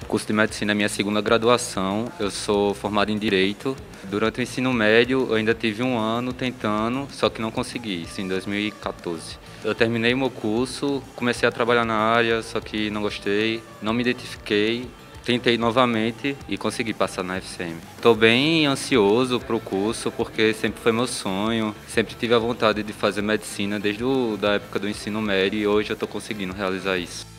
Curso de Medicina é minha segunda graduação, eu sou formado em Direito. Durante o ensino médio eu ainda tive um ano tentando, só que não consegui, isso em 2014. Eu terminei meu curso, comecei a trabalhar na área, só que não gostei, não me identifiquei. Tentei novamente e consegui passar na FCM. Estou bem ansioso para o curso porque sempre foi meu sonho, sempre tive a vontade de fazer medicina desde a época do ensino médio e hoje eu estou conseguindo realizar isso.